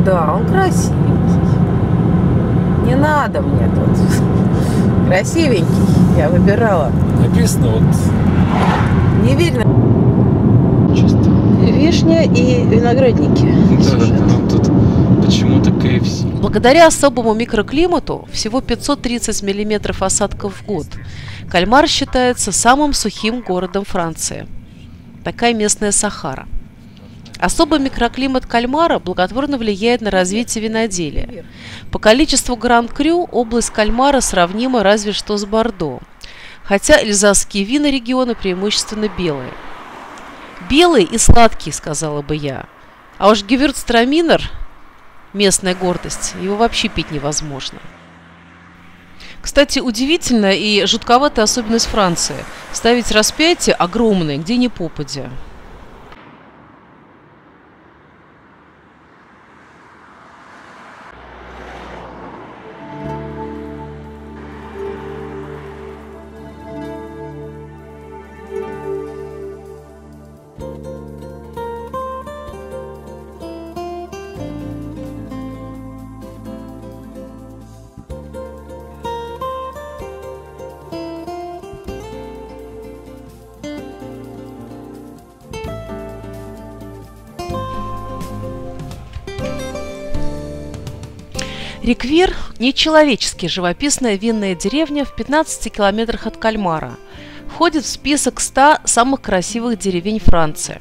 Да, он красивенький. Не надо мне тут. Красивенький. Я выбирала. Написано вот. Не видно. Чисто. Вишня и виноградники. Да, тут почему-то КФС. Благодаря особому микроклимату, всего 530 миллиметров осадков в год, Кальмар считается самым сухим городом Франции. Такая местная Сахара. Особый микроклимат Кальмара благотворно влияет на развитие виноделия. По количеству Гран-Крю область Кальмара сравнима разве что с Бордо, хотя эльзасские вина региона преимущественно белые. Белые и сладкие, сказала бы я. А уж Гевюрцтраминер, местная гордость, его вообще пить невозможно. Кстати, удивительная и жутковатая особенность Франции – ставить распятие огромное, где ни попадя. Риквир – нечеловечески живописная винная деревня в 15 километрах от Кальмара. Входит в список 100 самых красивых деревень Франции.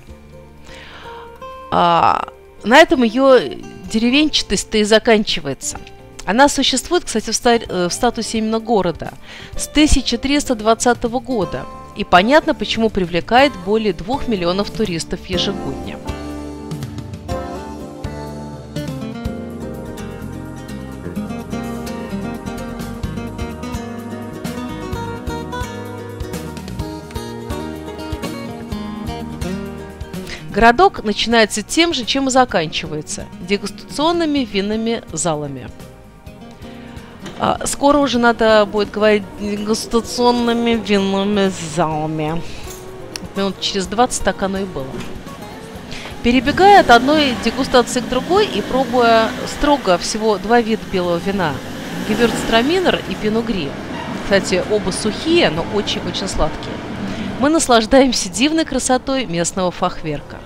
На этом ее деревенчатость-то и заканчивается. Она существует, кстати, в статусе именно города с 1320 года. И понятно, почему привлекает более 2 миллионов туристов ежегодно. Городок начинается тем же, чем и заканчивается – дегустационными винными залами. Скоро уже надо будет говорить дегустационными винными залами. Минут через 20 так оно и было. Перебегая от одной дегустации к другой и пробуя строго всего 2 вида белого вина – Гевюрцтраминер и Пино Гри. Кстати, оба сухие, но очень-очень сладкие. Мы наслаждаемся дивной красотой местного фахверка.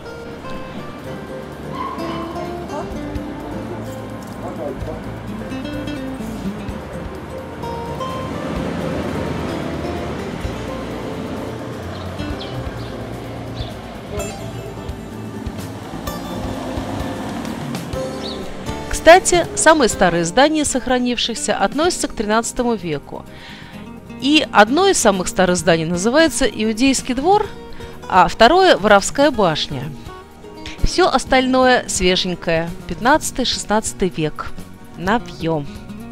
Кстати, самые старые здания, сохранившихся, относятся к XIII веку. И одно из самых старых зданий называется Иудейский двор, а второе – Воровская башня. Все остальное свеженькое, 15-16 век. Навьем.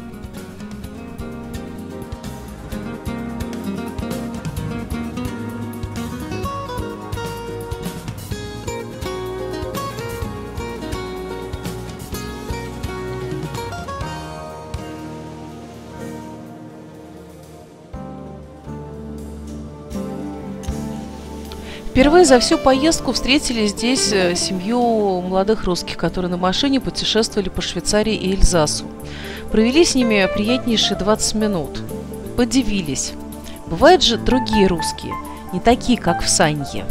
Впервые за всю поездку встретили здесь семью молодых русских, которые на машине путешествовали по Швейцарии и Эльзасу. Провели с ними приятнейшие 20 минут. Подивились. Бывают же другие русские, не такие, как в Санье.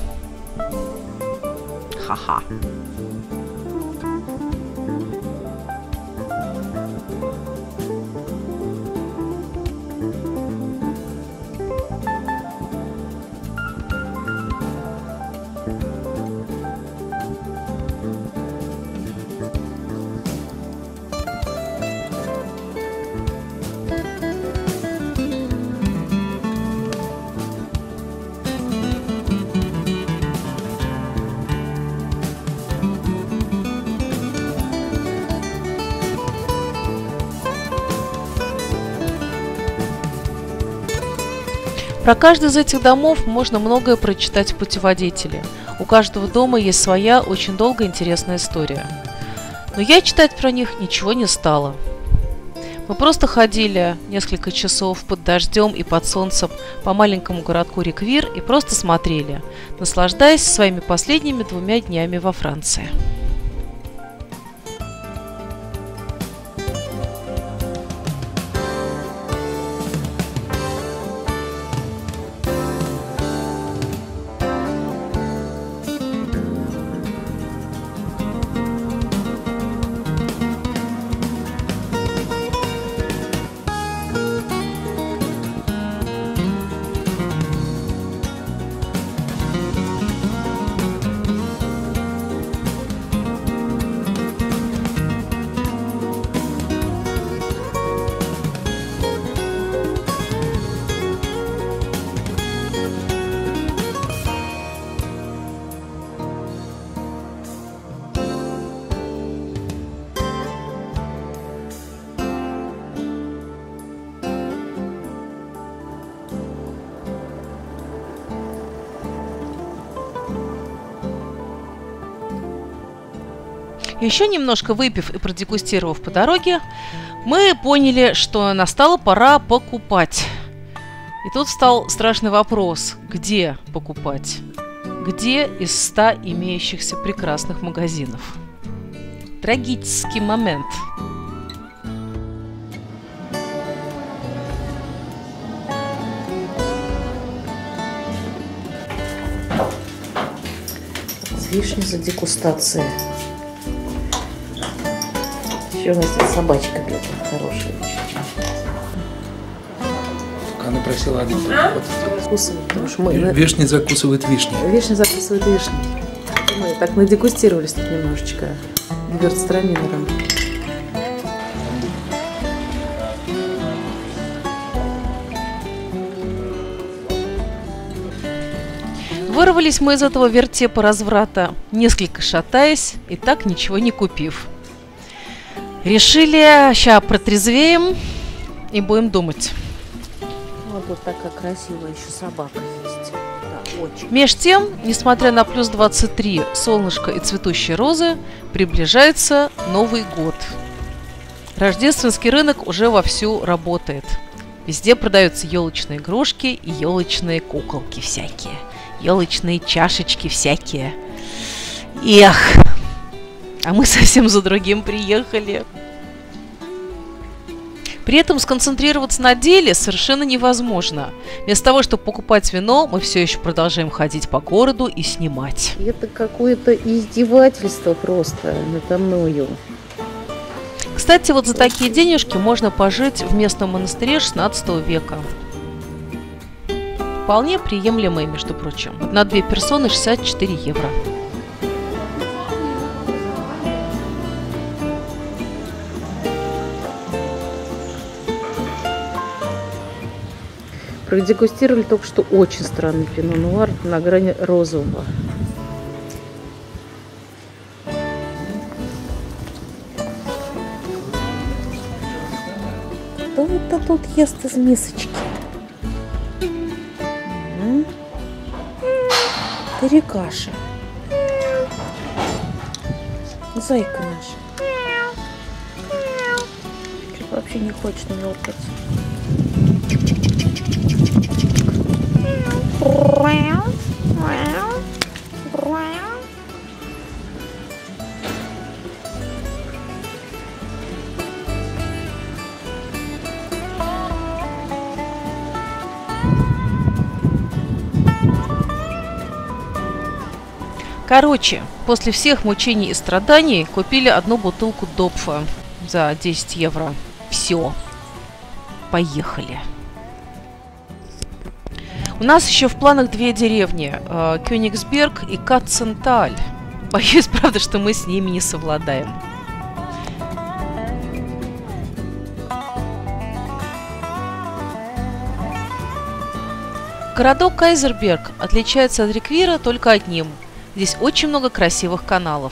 Ха-ха. Про каждый из этих домов можно многое прочитать в путеводителе. У каждого дома есть своя, очень долгая интересная история. Но я читать про них ничего не стала. Мы просто ходили несколько часов под дождем и под солнцем по маленькому городку Риквир и просто смотрели, наслаждаясь своими последними 2 днями во Франции. Еще немножко выпив и продегустировав по дороге, мы поняли, что настала пора покупать. И тут встал страшный вопрос: где покупать? Где из 100 имеющихся прекрасных магазинов? Трагический момент. Вишня за дегустацией. Еще у нас тут собачка где-то хорошая. Она просила один Закусывать, потому что мы... Вишня закусывает вишней. Вишня закусывает вишней. Мы так надегустировались тут немножечко гевюрцтраминером. Вырвались мы из этого вертепа разврата, несколько шатаясь и так ничего не купив. Решили, ща протрезвеем и будем думать. Вот тут такая красивая еще собака есть. Да, очень. Меж тем, несмотря на плюс 23, солнышко и цветущие розы, приближается Новый год. Рождественский рынок уже вовсю работает. Везде продаются елочные игрушки и елочные куколки всякие. Елочные чашечки всякие. Эх, а мы совсем за другим приехали. При этом сконцентрироваться на деле совершенно невозможно. Вместо того, чтобы покупать вино, мы все еще продолжаем ходить по городу и снимать. Это какое-то издевательство просто надо мною. Кстати, вот за такие денежки можно пожить в местном монастыре 16 века. Вполне приемлемые, между прочим. На 2 персоны 64 евро. Продегустировали только что очень странный пино нуар на грани розового. Кто это тут ест из мисочки? Тарикаша. Зайка наша. Что-то вообще не хочет мяукать. Короче, после всех мучений и страданий купили одну бутылку Допфа за 10 евро. Все. Поехали. У нас еще в планах 2 деревни. Кёнигсберг и Катценталь. Боюсь, правда, что мы с ними не совладаем. Городок Кайзерберг отличается от Риквира только одним. Здесь очень много красивых каналов.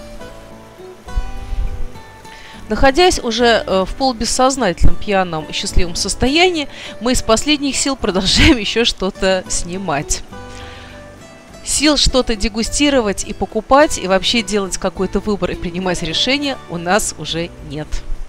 Находясь уже в полубессознательном, пьяном и счастливом состоянии, мы из последних сил продолжаем еще что-то снимать. Сил что-то дегустировать и покупать, и вообще делать какой-то выбор и принимать решения у нас уже нет.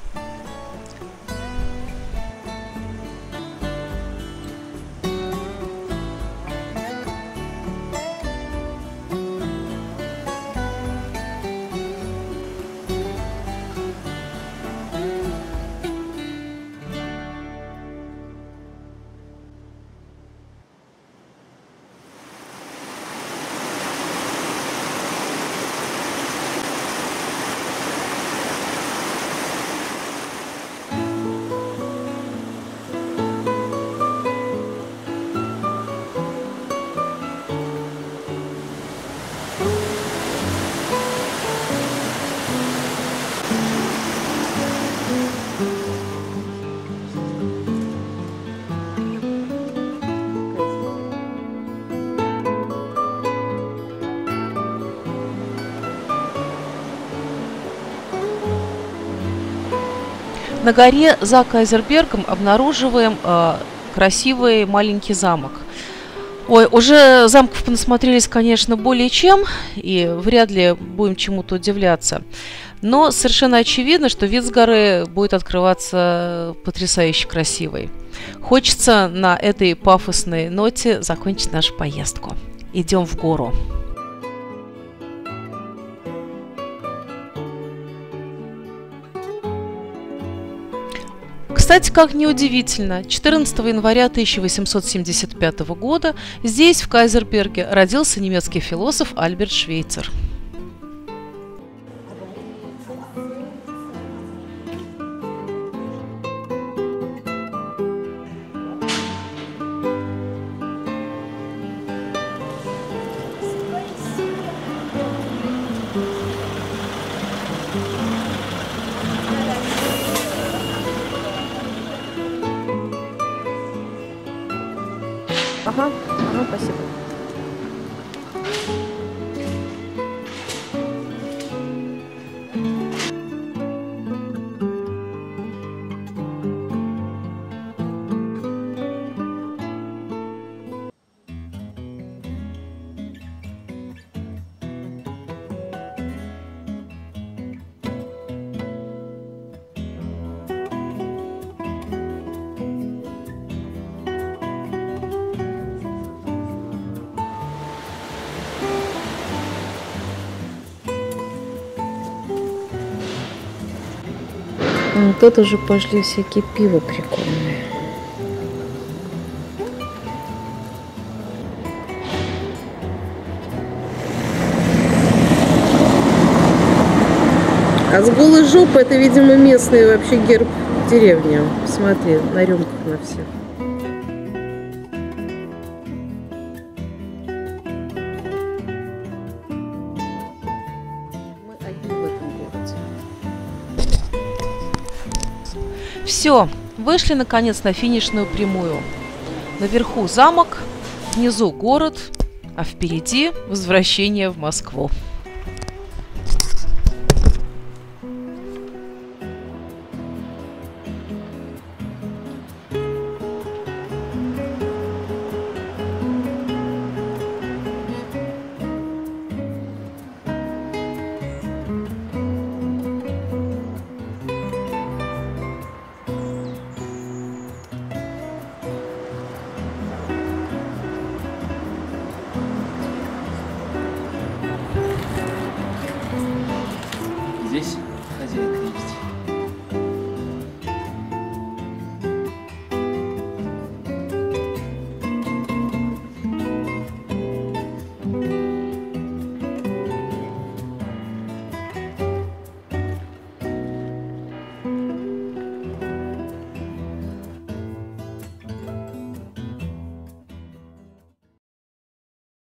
На горе за Кайзербергом обнаруживаем красивый маленький замок. Ой, уже замков понасмотрелись, конечно, более чем, и вряд ли будем чему-то удивляться. Но совершенно очевидно, что вид с горы будет открываться потрясающе красивый. Хочется на этой пафосной ноте закончить нашу поездку. Идем в гору. Кстати, как неудивительно, 14 января 1875 года здесь, в Кайзерберге, родился немецкий философ Альберт Швейцер. Ага, спасибо. Тут уже пошли всякие пиво прикольные. А с голой жопой это, видимо, местный вообще герб деревни. Смотри, на рюмках на всех. Мы одни в этом городе. Все, вышли наконец на финишную прямую. Наверху замок, внизу город, а впереди возвращение в Москву.